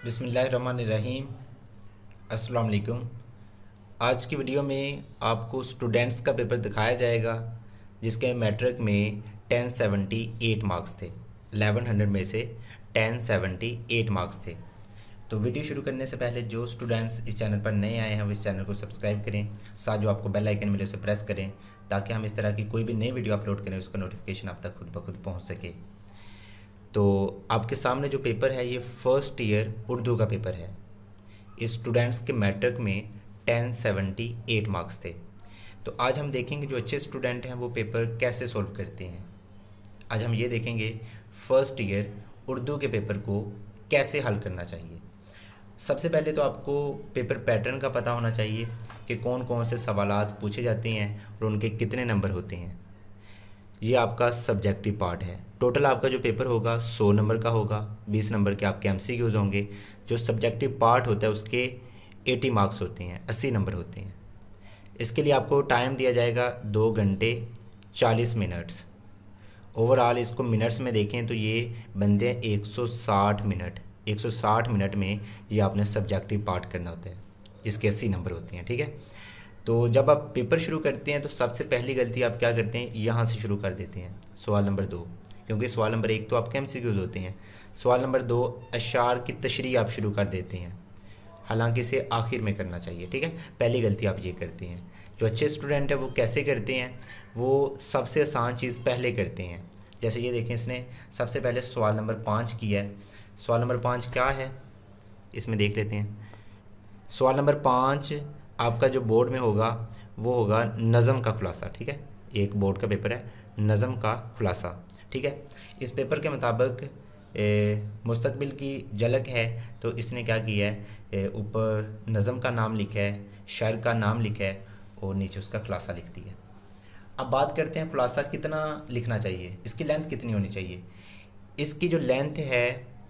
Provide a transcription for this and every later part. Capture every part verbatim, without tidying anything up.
बिस्मिल्लाहिर्रहमानिर्रहीम। अस्सलाम वालेकुम। आज की वीडियो में आपको स्टूडेंट्स का पेपर दिखाया जाएगा जिसके मैट्रिक में टेन सेवेंटी एट मार्क्स थे। इलेवन हंड्रेड में से टेन सेवेंटी एट मार्क्स थे। तो वीडियो शुरू करने से पहले जो स्टूडेंट्स इस चैनल पर नए आए हैं वो इस चैनल को सब्सक्राइब करें, साथ जो आपको बेल आइकन मिले उसे प्रेस करें ताकि हम इस तरह की कोई भी नई वीडियो अपलोड करें उसका नोटिफिकेशन आप तक खुद ब खुद पहुँच सके। तो आपके सामने जो पेपर है ये फर्स्ट ईयर उर्दू का पेपर है। इस स्टूडेंट्स के मैट्रिक में टेन सेवेंटी एट मार्क्स थे। तो आज हम देखेंगे जो अच्छे स्टूडेंट हैं वो पेपर कैसे सॉल्व करते हैं। आज हम ये देखेंगे फर्स्ट ईयर उर्दू के पेपर को कैसे हल करना चाहिए। सबसे पहले तो आपको पेपर पैटर्न का पता होना चाहिए कि कौन कौन से सवालात पूछे जाते हैं और उनके कितने नंबर होते हैं। ये आपका सब्जेक्टिव पार्ट है। टोटल आपका जो पेपर होगा सौ नंबर का होगा, बीस नंबर के आपके एमसीक्यूज होंगे। जो सब्जेक्टिव पार्ट होता है उसके अस्सी मार्क्स होते हैं, अस्सी नंबर होते हैं। इसके लिए आपको टाइम दिया जाएगा दो घंटे चालीस मिनट्स। ओवरऑल इसको मिनट्स में देखें तो ये बनते हैं एक सौ साठ मिनट। एक सौ साठ मिनट में ये आपने सब्जेक्टिव पार्ट करना होता है जिसके अस्सी नंबर होते हैं। ठीक है, तो जब आप पेपर शुरू करते हैं तो सबसे पहली गलती आप क्या करते हैं, यहाँ से शुरू कर देते हैं सवाल नंबर दो, क्योंकि सवाल नंबर एक तो आपके एमसीक्यूज होते हैं। सवाल नंबर दो अशार की तशरीह आप शुरू कर देते हैं, हालांकि इसे आखिर में करना चाहिए। ठीक है, पहली गलती आप ये करते हैं। जो अच्छे स्टूडेंट हैं वो कैसे करते हैं, वो सबसे आसान चीज़ पहले करते हैं। जैसे ये देखें, इसने सबसे पहले सवाल नंबर पाँच किया है। सवाल नंबर पाँच क्या है इसमें देख लेते हैं। सवाल नंबर पाँच आपका जो बोर्ड में होगा वो होगा नज़म का खुलासा। ठीक है, एक बोर्ड का पेपर है नज़म का खुलासा। ठीक है, इस पेपर के मुताबिक मुस्तकबिल की झलक है, तो इसने क्या किया है, ऊपर नज़म का नाम लिखा है, शायर का नाम लिखा है और नीचे उसका खुलासा लिख दिया। अब बात करते हैं खुलासा कितना लिखना चाहिए, इसकी लेंथ कितनी होनी चाहिए। इसकी जो लेंथ है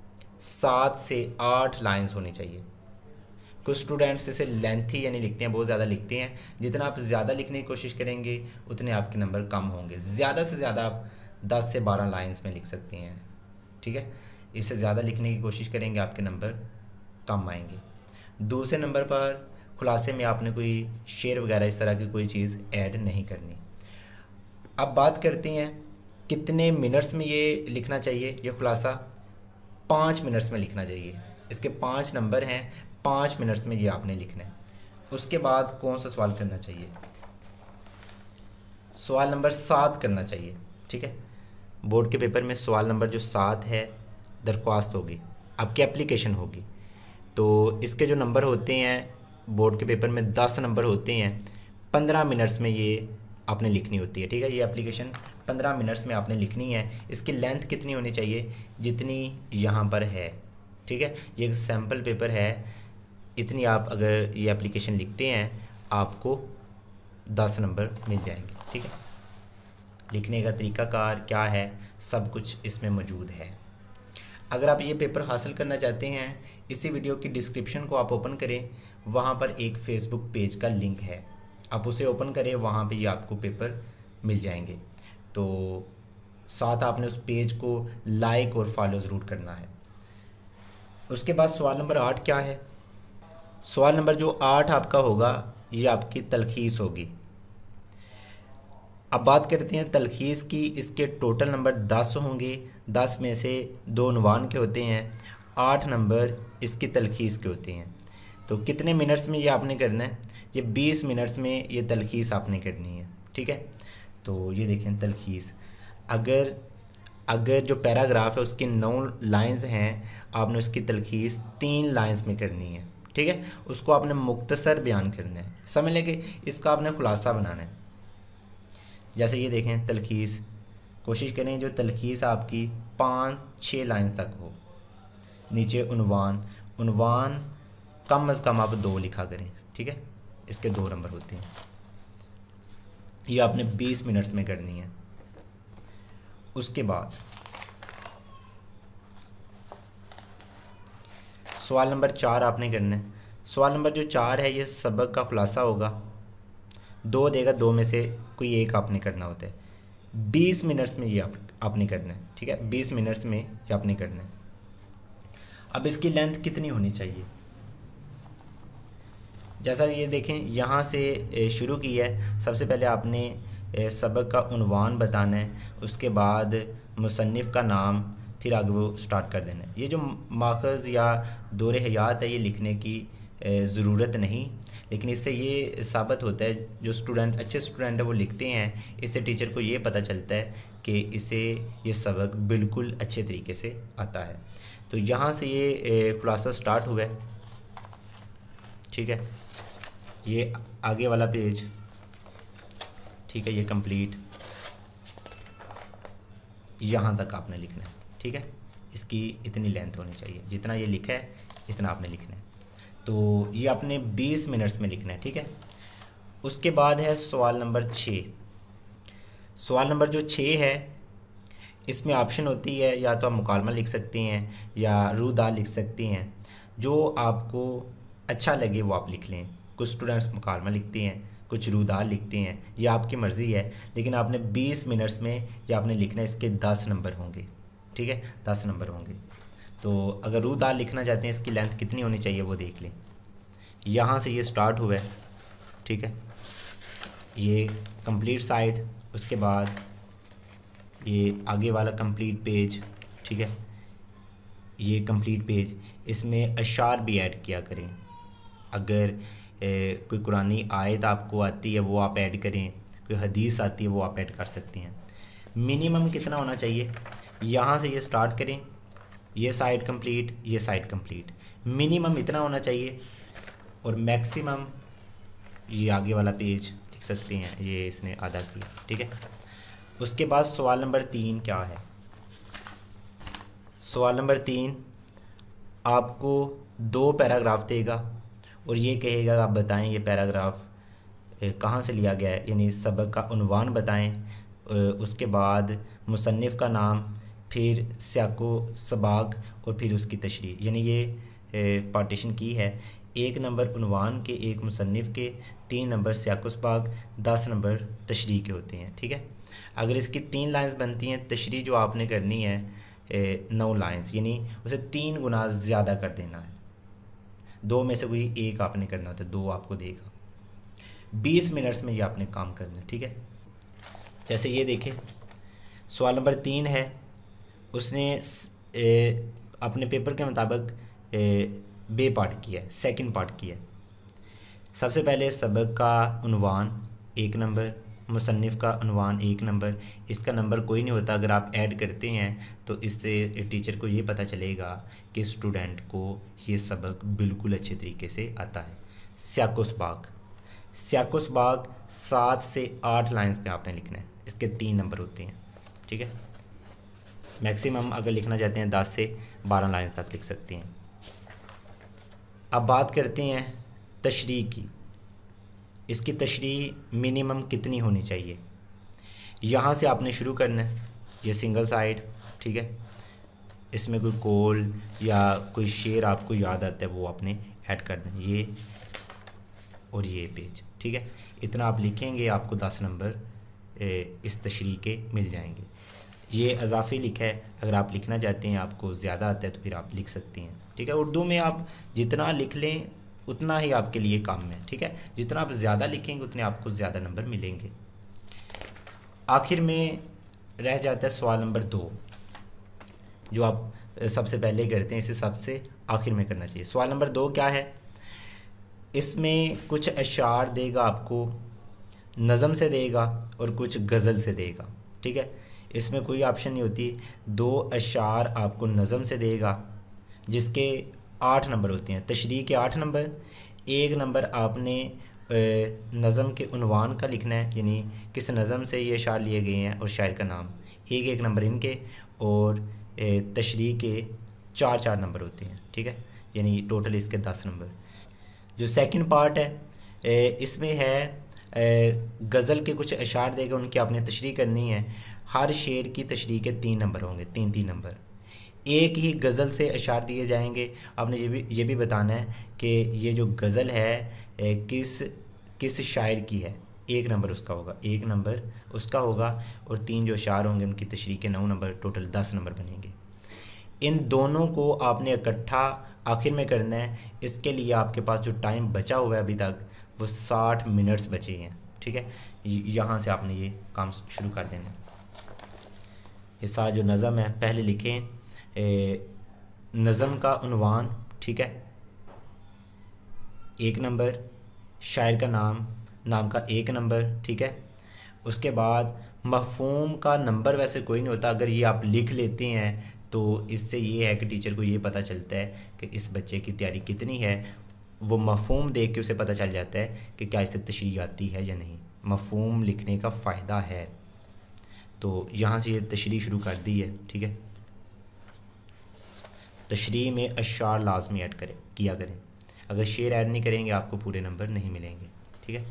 सात से आठ लाइन्स होनी चाहिए। कुछ स्टूडेंट्स इसे लेंथी यानी लिखते हैं, बहुत ज़्यादा लिखते हैं। जितना आप ज़्यादा लिखने की कोशिश करेंगे उतने आपके नंबर कम होंगे। ज़्यादा से ज़्यादा आप दस से बारह लाइंस में लिख सकते हैं। ठीक है, इससे ज़्यादा लिखने की कोशिश करेंगे आपके नंबर कम आएंगे। दूसरे नंबर पर खुलासे में आपने कोई शेर वगैरह इस तरह की कोई चीज़ ऐड नहीं करनी। अब बात करते हैं कितने मिनट्स में ये लिखना चाहिए। ये खुलासा पाँच मिनट्स में लिखना चाहिए। इसके पाँच नंबर हैं, पाँच मिनट्स में ये आपने लिखना है। उसके बाद कौन सा सवाल करना चाहिए, सवाल नंबर सात करना चाहिए। ठीक है, बोर्ड के पेपर में सवाल नंबर जो सात है दरख्वास्त होगी, आपकी एप्लीकेशन होगी। तो इसके जो नंबर होते हैं बोर्ड के पेपर में दस नंबर होते हैं। पंद्रह मिनट्स में ये आपने लिखनी होती है। ठीक है, ये एप्लीकेशन पंद्रह मिनट्स में आपने लिखनी है। इसकी लेंथ कितनी होनी चाहिए, जितनी यहाँ पर है। ठीक है, ये एक सैम्पल पेपर है, इतनी आप अगर ये एप्लीकेशन लिखते हैं आपको दस नंबर मिल जाएंगे। ठीक है, लिखने का तरीकाकार क्या है सब कुछ इसमें मौजूद है। अगर आप ये पेपर हासिल करना चाहते हैं, इसी वीडियो की डिस्क्रिप्शन को आप ओपन करें, वहाँ पर एक फ़ेसबुक पेज का लिंक है, आप उसे ओपन करें, वहाँ पे ये आपको पेपर मिल जाएंगे। तो साथ आपने उस पेज को लाइक और फॉलो ज़रूर करना है। उसके बाद सवाल नंबर आठ क्या है। सवाल नंबर जो आठ आपका होगा ये आपकी तलखीस होगी। अब बात करते हैं तलखीस की। इसके टोटल नंबर दस होंगे, दस में से दो उन्वान के होते हैं, आठ नंबर इसकी तलखीस के होते हैं। तो कितने मिनट्स में ये आपने करना है, ये बीस मिनट्स में ये तलखीस आपने करनी है। ठीक है, तो ये देखें तलखीस, अगर अगर जो पैराग्राफ है उसकी नौ लाइंस हैं, आपने उसकी तलखीस तीन लाइंस में करनी है। ठीक है, उसको आपने मुख्तसर बयान करना है, समझ लें कि इसका आपने खुलासा बनाना है। जैसे ये देखें तलखीस, कोशिश करें जो तलखीस आपकी पाँच छः लाइन तक हो। नीचे उन्वान, उन्वान कम अज़ कम आप दो लिखा करें। ठीक है, इसके दो नंबर होते हैं। ये आपने बीस मिनट्स में करनी है। उसके बाद सवाल नंबर चार आपने करना है। सवाल नंबर जो चार है ये सबक का खुलासा होगा, दो देगा, दो में से कोई एक आपने करना होता है। बीस मिनट्स में ये आप आपने करना है। ठीक है, बीस मिनट्स में ये आपने करना है। अब इसकी लेंथ कितनी होनी चाहिए, जैसा ये देखें यहाँ से शुरू की है। सबसे पहले आपने सबक का उन्वान बताना है, उसके बाद मुसन्निफ़ का नाम, फिर आगे वो स्टार्ट कर देना है। ये जो माखज़ या दौरे हयात है ये लिखने की ज़रूरत नहीं, लेकिन इससे ये साबित होता है जो स्टूडेंट अच्छे स्टूडेंट है वो लिखते हैं, इससे टीचर को ये पता चलता है कि इसे ये सबक बिल्कुल अच्छे तरीके से आता है। तो यहाँ से ये खुलासा स्टार्ट हुआ है, ठीक है। ये आगे वाला पेज, ठीक है, ये कंप्लीट, यहाँ तक आपने लिखना है, ठीक है। इसकी इतनी लेंथ होनी चाहिए, जितना ये लिखा है इतना आपने लिखना है। तो ये आपने बीस मिनट्स में लिखना है, ठीक है। उसके बाद है सवाल नंबर छः। सवाल नंबर जो छः है इसमें ऑप्शन होती है, या तो आप मुकालमा लिख सकते हैं या रूदाल लिख सकते हैं, जो आपको अच्छा लगे वो आप लिख लें। कुछ स्टूडेंट्स मुकालमा लिखते हैं, कुछ रूदाल लिखते हैं, ये आपकी मर्ज़ी है, लेकिन आपने बीस मिनट्स में ये आपने लिखना है। इसके दस नंबर होंगे, ठीक है, दस नंबर होंगे। तो अगर रूदाल लिखना चाहते हैं इसकी लेंथ कितनी होनी चाहिए वो देख लें। यहाँ से ये स्टार्ट हुआ है, ठीक है, ये कंप्लीट साइड, उसके बाद ये आगे वाला कंप्लीट पेज, ठीक है, ये कंप्लीट पेज। इसमें अशार भी ऐड किया करें, अगर ए, कोई कुरानी आयत आपको आती है वो आप ऐड करें, कोई हदीस आती है वो आप ऐड कर सकते हैं। मिनिमम कितना होना चाहिए, यहाँ से ये स्टार्ट करें, ये साइड कंप्लीट, ये साइड कंप्लीट, मिनिमम इतना होना चाहिए। और मैक्सिमम ये आगे वाला पेज लिख सकते हैं, ये इसने आधा किया, ठीक है। उसके बाद सवाल नंबर तीन क्या है, सवाल नंबर तीन आपको दो पैराग्राफ देगा और ये कहेगा आप बताएं ये पैराग्राफ कहाँ से लिया गया है, यानी सबक का उन्वान बताएं, उसके बाद मुसन्निफ़ का नाम, फिर सियाको सबाक और फिर उसकी तशरीह। यानी ये पार्टीशन की है, एक नंबर उन्वान के, एक मुसन्निफ़ के, तीन नंबर सियाको सबाक, दस नंबर तशरीह के होते हैं, ठीक है। अगर इसकी तीन लाइंस बनती हैं, तशरीह जो आपने करनी है नौ लाइंस, यानी उसे तीन गुना ज़्यादा कर देना है। दो में से कोई एक आपने करना होता है, दो आपको देगा। बीस मिनट्स में ये आपने काम करना है, ठीक है। जैसे ये देखें सवाल नंबर तीन है, उसने ए, अपने पेपर के मुताबिक बे पार्ट किया है, सेकंड पार्ट किया है। सबसे पहले सबक का उन्वान एक नंबर, मुसन्निफ़ का उन्वान एक नंबर। इसका नंबर कोई नहीं होता, अगर आप ऐड करते हैं तो इससे टीचर को ये पता चलेगा कि स्टूडेंट को ये सबक बिल्कुल अच्छे तरीके से आता है। सियाको सबाक, सियाको सबाक सात से आठ लाइंस पे आपने लिखना है, इसके तीन नंबर होते हैं, ठीक है। मैक्सिमम अगर लिखना चाहते हैं दस से बारह लाइन तक लिख सकते हैं। अब बात करते हैं तशरीह की, इसकी तशरीह मिनिमम कितनी होनी चाहिए। यहाँ से आपने शुरू करना है, ये सिंगल साइड, ठीक है। इसमें कोई कोल या कोई शेर आपको याद आता है वो आपने ऐड कर देना, ये और ये पेज, ठीक है। इतना आप लिखेंगे, आपको दस नंबर इस तशरीह के मिल जाएंगे। ये अजाफी लिखा है, अगर आप लिखना चाहते हैं आपको ज़्यादा आता है तो फिर आप लिख सकते हैं, ठीक है। उर्दू में आप जितना लिख लें उतना ही आपके लिए काम है, ठीक है। जितना आप ज़्यादा लिखेंगे उतने आपको ज़्यादा नंबर मिलेंगे। आखिर में रह जाता है सवाल नंबर दो, जो आप सबसे पहले करते हैं, इसे सबसे आखिर में करना चाहिए। सवाल नंबर दो क्या है, इसमें कुछ अशार देगा आपको, नज़म से देगा और कुछ गज़ल से देगा, ठीक है। इसमें कोई ऑप्शन नहीं होती। दो अशार आपको नज़म से देगा जिसके आठ नंबर होते हैं, तशरीह के आठ नंबर। एक नंबर आपने नज़म के उन्वान का लिखना है, यानी किस नज़म से ये अशार लिए गए हैं और शायर का नाम, एक एक नंबर इनके। और तशरीह के चार चार नंबर होते हैं, ठीक है, यानी टोटल इसके दस नंबर। जो सेकंड पार्ट है इसमें है गज़ल के कुछ अशार देगा, उनकी आपने तशरीह करनी है। हर शेर की तशरीह के तीन नंबर होंगे, तीन तीन नंबर। एक ही गज़ल से अशार दिए जाएंगे। आपने ये भी ये भी बताना है कि ये जो गज़ल है किस किस शायर की है, एक नंबर उसका होगा, एक नंबर उसका होगा। और तीन जो अशार होंगे उनकी तशरीह के नौ नंबर, टोटल दस नंबर बनेंगे। इन दोनों को आपने इकट्ठा आखिर में करना है। इसके लिए आपके पास जो टाइम बचा हुआ है अभी तक वो साठ मिनट्स बचे हैं, ठीक है। यहाँ से आपने ये काम शुरू कर देना है। ये सारा जो नज़म है पहले लिखें, नज़म का उन्वान, ठीक है, एक नंबर, शायर का नाम, नाम का एक नंबर, ठीक है। उसके बाद मफ़हूम का नंबर वैसे कोई नहीं होता, अगर ये आप लिख लेते हैं तो इससे ये है कि टीचर को ये पता चलता है कि इस बच्चे की तैयारी कितनी है। वो मफ़हूम देख के उसे पता चल जाता है कि क्या इसे तशरीह आती है या नहीं। मफ़हूम लिखने का फ़ायदा है। तो यहाँ से ये तशरीह शुरू कर दी है, ठीक है। तशरीह में अशार लाजमी ऐड करें किया करें, अगर शेर ऐड नहीं करेंगे आपको पूरे नंबर नहीं मिलेंगे, ठीक है।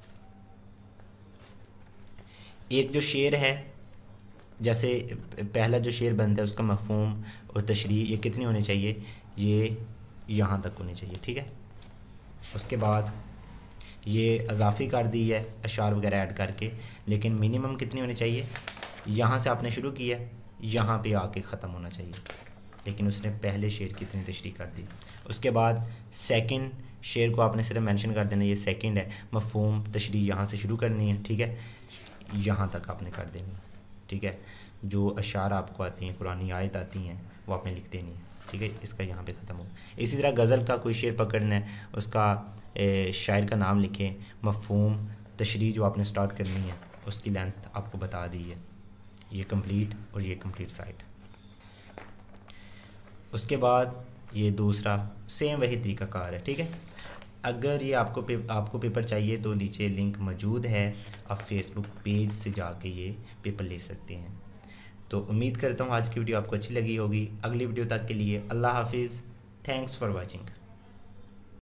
एक जो शेर है, जैसे पहला जो शेर बनता है उसका मफ़हूम और तशरीह ये कितनी होनी चाहिए, ये यहाँ तक होनी चाहिए, ठीक है। उसके बाद ये अजाफ़ी कर दी है अशार वगैरह ऐड करके, लेकिन मिनिमम कितनी होनी चाहिए, यहाँ से आपने शुरू किया, यहाँ पे आके ख़त्म होना चाहिए, लेकिन उसने पहले शेर की इतनी तशरीह कर दी। उसके बाद सेकंड शेर को आपने सिर्फ मेंशन कर देना, ये सेकंड है, मफ़हूम तशरीह यहाँ से शुरू करनी है, ठीक है, यहाँ तक आपने कर देनी, ठीक है। जो अशार आपको आती हैं, कुरानी आयत आती हैं, वो आपने लिख देनी है, ठीक है। इसका यहाँ पे ख़त्म हो। इसी तरह गज़ल का कोई शेर पकड़ना है, उसका ए, शायर का नाम लिखें, मफ़हूम तशरीह जो आपने स्टार्ट करनी है उसकी लेंथ आपको बता दी है, ये कंप्लीट और ये कंप्लीट साइड। उसके बाद ये दूसरा सेम वही तरीका कार है, ठीक है। अगर ये आपको पे, आपको पेपर चाहिए तो नीचे लिंक मौजूद है, आप फेसबुक पेज से जाके ये पेपर ले सकते हैं। तो उम्मीद करता हूँ आज की वीडियो आपको अच्छी लगी होगी। अगली वीडियो तक के लिए अल्लाह हाफिज़, थैंक्स फॉर वॉचिंग।